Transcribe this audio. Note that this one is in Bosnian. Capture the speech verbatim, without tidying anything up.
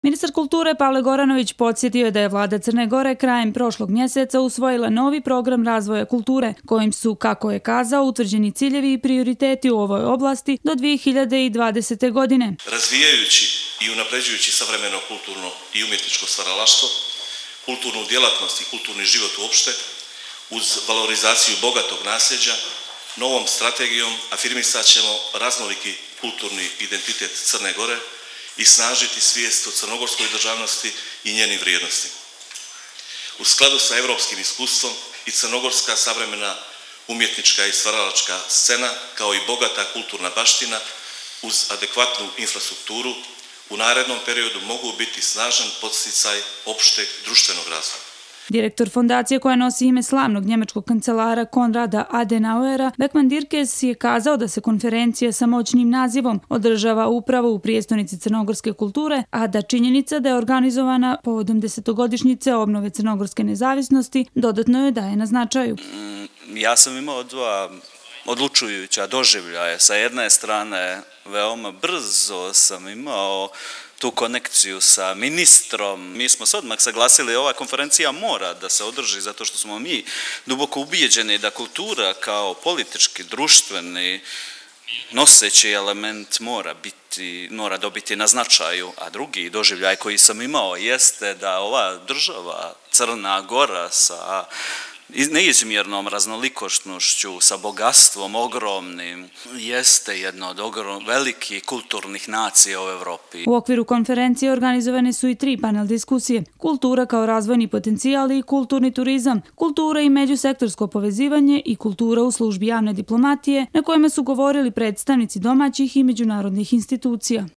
Ministar kulture Pavle Goranović podsjetio je da je vlada Crne Gore krajem prošlog mjeseca usvojila novi program razvoja kulture, kojim su, kako je kazao, utvrđeni ciljevi i prioriteti u ovoj oblasti do dvije hiljade dvadesete. godine. Razvijajući i unapređujući savremeno kulturno i umjetničko stvaralaštvo, kulturnu djelatnost i kulturni život uopšte, uz valorizaciju bogatog nasljeđa, novom strategijom afirmisat ćemo raznoliki kulturni identitet Crne Gore i snažiti svijest o crnogorskoj državnosti i njenim vrijednostima. U skladu sa evropskim iskustvom i crnogorska savremena umjetnička i stvaralačka scena, kao i bogata kulturna baština, uz adekvatnu infrastrukturu, u narednom periodu mogu biti snažan podsticaj opšteg društvenog razvoja. Direktor fondacije koja nosi ime slavnog njemačkog kancelara Konrada Adenauera, Beckman Dirkes, je kazao da se konferencija sa moćnim nazivom održava upravo u prijestolnici crnogorske kulture, a da činjenica da je organizovana povodom desetogodišnjice obnove crnogorske nezavisnosti dodatno je daje na značaju. Ja sam imao dva odlučujuća doživljaja. Sa jedne strane, veoma brzo sam imao tu konekciju sa ministrom. Mi smo se odmah saglasili, ova konferencija mora da se održi zato što smo mi duboko ubijeđeni da kultura kao politički, društveni, noseći element mora biti, mora dobiti na značaju, a drugi doživljaj koji sam imao jeste da ova država Crna Gora sa neizmjernom raznolikošću, sa bogatstvom ogromnim, jeste jedna od ogrom, velikih kulturnih nacija u Evropi. U okviru konferencije organizovane su i tri panel diskusije. Kultura kao razvojni potencijal i kulturni turizam, kultura i međusektorsko povezivanje i kultura u službi javne diplomatije, na kojima su govorili predstavnici domaćih i međunarodnih institucija.